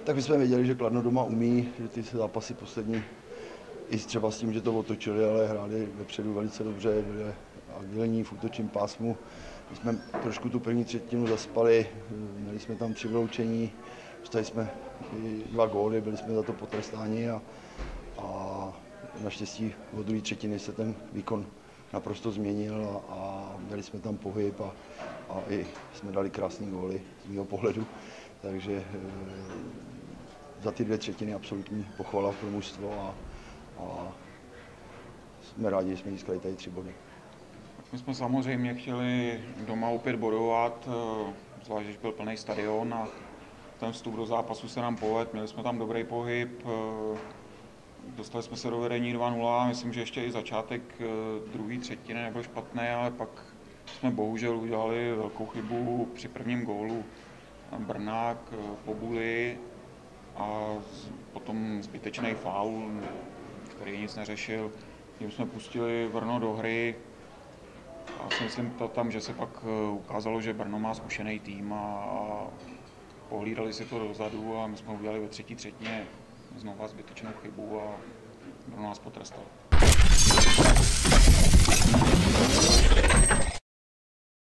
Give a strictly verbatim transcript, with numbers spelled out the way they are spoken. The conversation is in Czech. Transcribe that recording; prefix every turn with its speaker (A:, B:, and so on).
A: Tak my jsme věděli, že Kladno doma umí, že ty zápasy poslední, i třeba s tím, že to otočili, ale hráli vepředu velice dobře, byli agilní v útočním pásmu. My jsme trošku tu první třetinu zaspali, měli jsme tam tři vyloučení, dostali jsme dva góly, byli jsme za to potrestáni a, a naštěstí od druhé třetiny se ten výkon naprosto změnil a, a měli jsme tam pohyb a, a i jsme dali krásný góly z mého pohledu. Takže e, za ty dvě třetiny absolutní pochvala pro mužstvo a, a jsme rádi, že jsme získali tady tři body.
B: My jsme samozřejmě chtěli doma opět bodovat, zvlášť když byl plný stadion a ten vstup do zápasu se nám povedl, měli jsme tam dobrý pohyb, dostali jsme se do vedení dva nula, myslím, že ještě i začátek druhé třetiny nebyl špatný, ale pak jsme bohužel udělali velkou chybu při prvním gólu. Brnák po buli a potom zbytečný faul, který nic neřešil. Tím jsme pustili Brno do hry. Já si myslím to tam, že se pak ukázalo, že Brno má zkušený tým a pohlídali si to dozadu a my jsme udělali ve třetí třetině znova zbytečnou chybu a Brno nás potrestal.